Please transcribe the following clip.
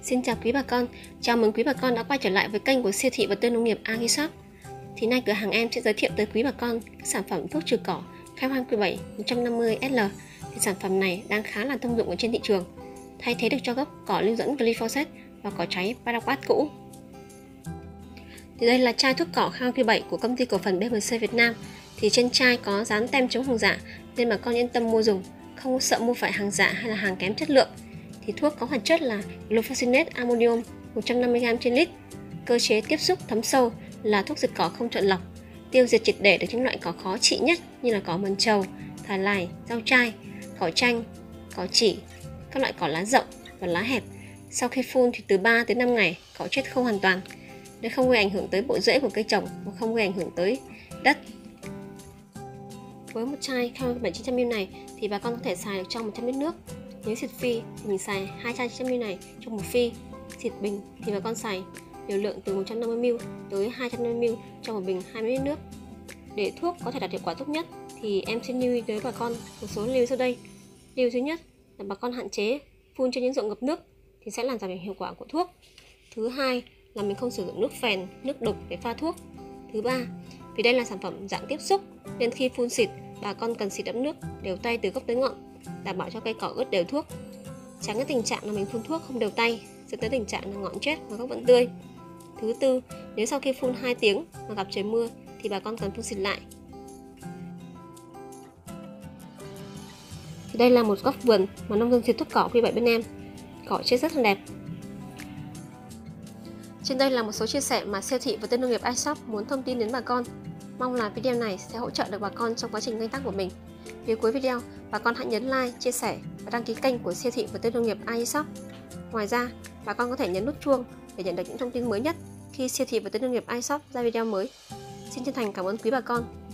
Xin chào quý bà con, chào mừng quý bà con đã quay trở lại với kênh của siêu thị vật tư nông nghiệp AgriShop. Thì nay cửa hàng em sẽ giới thiệu tới quý bà con các sản phẩm thuốc trừ cỏ Khai Hoang Q7 150SL. Thì sản phẩm này đang khá là thông dụng ở trên thị trường, thay thế được cho gốc cỏ lưu dẫn glyphosate và cỏ cháy paraquat cũ. Thì đây là chai thuốc cỏ Khai Hoang Q7 của công ty cổ phần BMC Việt Nam. Thì trên chai có dán tem chống hàng giả nên bà con yên tâm mua dùng, không sợ mua phải hàng giả hay là hàng kém chất lượng. Thì thuốc có hoạt chất là glufosinate ammonium 150g trên lít. Cơ chế tiếp xúc thấm sâu là thuốc diệt cỏ không chọn lọc, tiêu diệt triệt để được những loại cỏ khó trị nhất như là cỏ mần trầu, thảo lài, rau chai, cỏ chanh, cỏ chỉ, các loại cỏ lá rộng và lá hẹp. Sau khi phun thì từ 3 đến 5 ngày cỏ chết khô hoàn toàn, để không gây ảnh hưởng tới bộ rễ của cây trồng và không gây ảnh hưởng tới đất. Với một chai Khai Hoang 900ml này thì bà con có thể xài được trong 100 lít nước. Nếu xịt phi thì mình xài 2 chai 900ml này trong một phi. Xịt bình thì bà con xài liều lượng từ 150ml tới 250ml trong một bình 20 lít nước. Để thuốc có thể đạt hiệu quả tốt nhất thì em xin lưu ý tới bà con một số lưu sau đây. Lưu thứ nhất là bà con hạn chế phun trên những ruộng ngập nước thì sẽ làm giảm hiệu quả của thuốc. Thứ hai là mình không sử dụng nước phèn, nước đục để pha thuốc. Thứ ba, vì đây là sản phẩm dạng tiếp xúc nên khi phun xịt bà con cần xịt đẫm nước đều tay từ gốc tới ngọn, đảm bảo cho cây cỏ ướt đều thuốc, tránh cái tình trạng là mình phun thuốc không đều tay dẫn tới tình trạng là ngọn chết và gốc vẫn tươi. Thứ tư, nếu sau khi phun 2 tiếng mà gặp trời mưa thì bà con cần phun xịt lại. Thì đây là một góc vườn mà nông dân xịt thuốc cỏ Q7 bên em, cỏ chết rất là đẹp. Trên đây là một số chia sẻ mà siêu thị vật tư nông nghiệp AgriShop muốn thông tin đến bà con. Mong là video này sẽ hỗ trợ được bà con trong quá trình canh tác của mình. Phía cuối video, bà con hãy nhấn like, chia sẻ và đăng ký kênh của siêu thị vật tư nông nghiệp AgriShop. Ngoài ra, bà con có thể nhấn nút chuông để nhận được những thông tin mới nhất khi siêu thị vật tư nông nghiệp AgriShop ra video mới. Xin chân thành cảm ơn quý bà con.